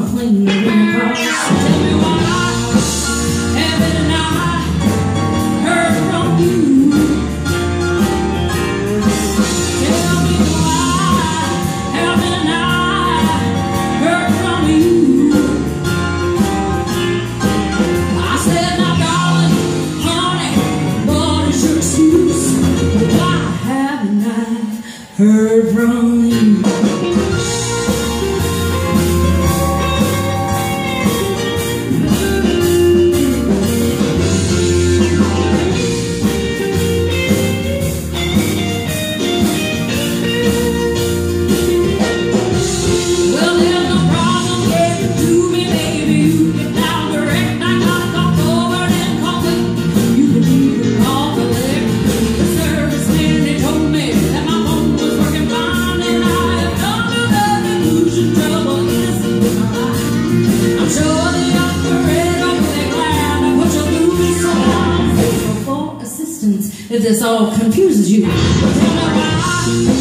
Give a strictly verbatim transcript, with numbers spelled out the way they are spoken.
a plane to bring a car. Tell me what I haven't I heard from you. Tell me why haven't I heard from you. I said, now darling, honey, what is your excuse? Why haven't I heard from you? If this all confuses you, tell me why.